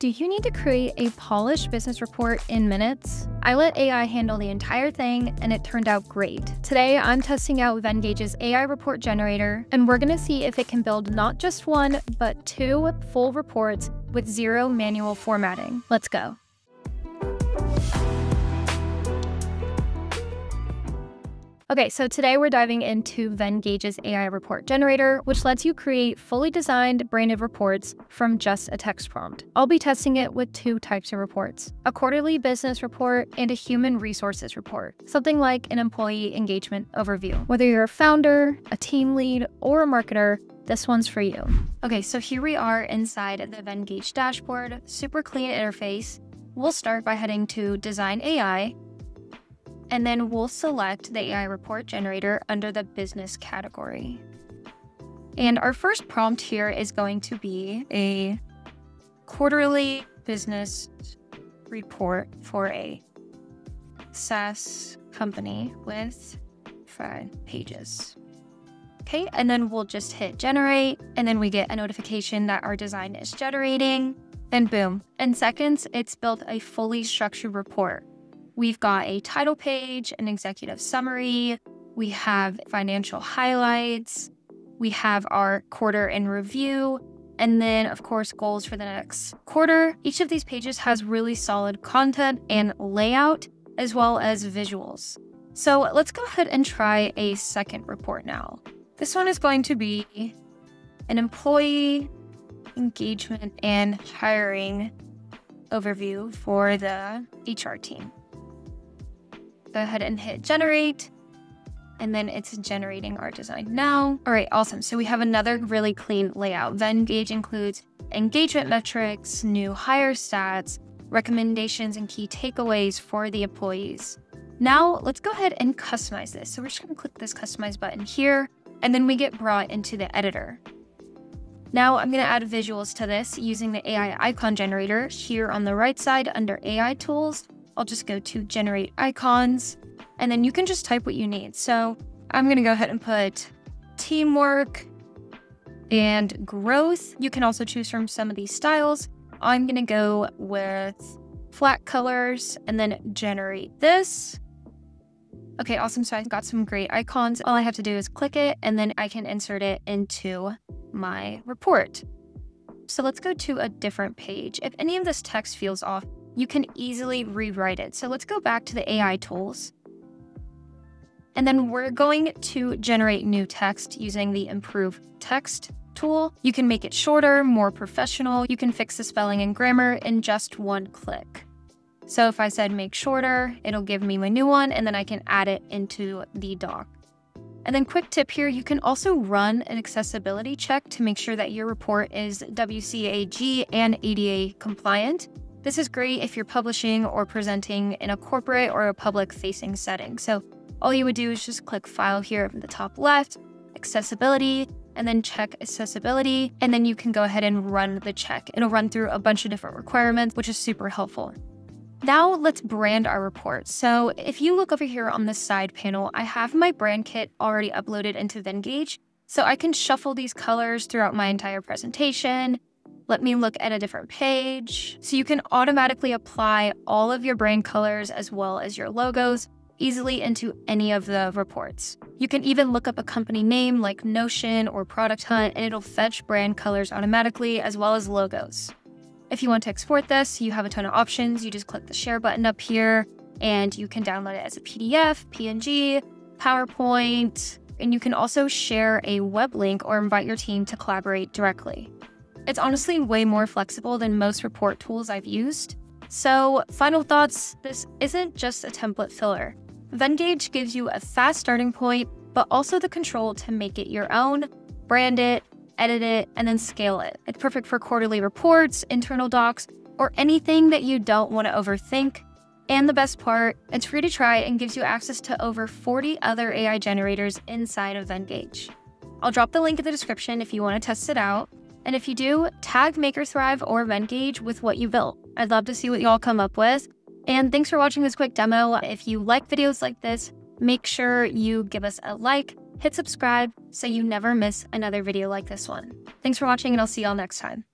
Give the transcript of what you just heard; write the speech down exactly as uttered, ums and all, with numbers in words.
Do you need to create a polished business report in minutes? I let A I handle the entire thing and it turned out great. Today, I'm testing out Vengage's A I report generator, and we're gonna see if it can build not just one, but two full reports with zero manual formatting. Let's go. Okay, so today we're diving into Vengage's A I report generator, which lets you create fully designed, branded reports from just a text prompt. I'll be testing it with two types of reports, a quarterly business report and a human resources report, something like an employee engagement overview. Whether you're a founder, a team lead, or a marketer, this one's for you. Okay, so here we are inside the Venngage dashboard, super clean interface. We'll start by heading to Design A I, and then we'll select the A I report generator under the business category. And our first prompt here is going to be a quarterly business report for a SaaS company with five pages. Okay, and then we'll just hit generate, and then we get a notification that our design is generating, and boom, in seconds, it's built a fully structured report. We've got a title page, an executive summary, we have financial highlights, we have our quarter in review, and then of course goals for the next quarter. Each of these pages has really solid content and layout, as well as visuals. So let's go ahead and try a second report now. This one is going to be an employee engagement and hiring overview for the H R team. Go ahead and hit generate, and then it's generating our design now. All right, awesome. So we have another really clean layout. Venngage includes engagement metrics, new hire stats, recommendations, and key takeaways for the employees. Now let's go ahead and customize this. So we're just gonna click this customize button here, and then we get brought into the editor. Now I'm gonna add visuals to this using the A I icon generator here on the right side under A I tools. I'll just go to generate icons, and then you can just type what you need. So I'm gonna go ahead and put teamwork and growth. You can also choose from some of these styles. I'm gonna go with flat colors and then generate this. Okay, awesome. So I've got some great icons. All I have to do is click it, and then I can insert it into my report. So let's go to a different page. If any of this text feels off, you can easily rewrite it. So let's go back to the A I tools. And then we're going to generate new text using the improve text tool. You can make it shorter, more professional. You can fix the spelling and grammar in just one click. So if I said make shorter, it'll give me my new one, and then I can add it into the doc. And then quick tip here, you can also run an accessibility check to make sure that your report is W C A G and A D A compliant. This is great if you're publishing or presenting in a corporate or a public-facing setting. So all you would do is just click File here in the top left, Accessibility, and then check Accessibility, and then you can go ahead and run the check. It'll run through a bunch of different requirements, which is super helpful. Now let's brand our report. So if you look over here on the side panel, I have my brand kit already uploaded into Venngage, so I can shuffle these colors throughout my entire presentation. Let me look at a different page. So you can automatically apply all of your brand colors as well as your logos easily into any of the reports. You can even look up a company name like Notion or Product Hunt, and it'll fetch brand colors automatically as well as logos. If you want to export this, you have a ton of options. You just click the share button up here, and you can download it as a P D F, P N G, PowerPoint, and you can also share a web link or invite your team to collaborate directly. It's honestly way more flexible than most report tools I've used. So final thoughts, this isn't just a template filler. Venngage gives you a fast starting point, but also the control to make it your own, brand it, edit it, and then scale it. It's perfect for quarterly reports, internal docs, or anything that you don't want to overthink. And the best part, it's free to try and gives you access to over forty other A I generators inside of Venngage. I'll drop the link in the description if you want to test it out. And if you do, tag MakerThrive or Venngage with what you built. I'd love to see what y'all come up with. And thanks for watching this quick demo. If you like videos like this, make sure you give us a like, hit subscribe so you never miss another video like this one. Thanks for watching, and I'll see y'all next time.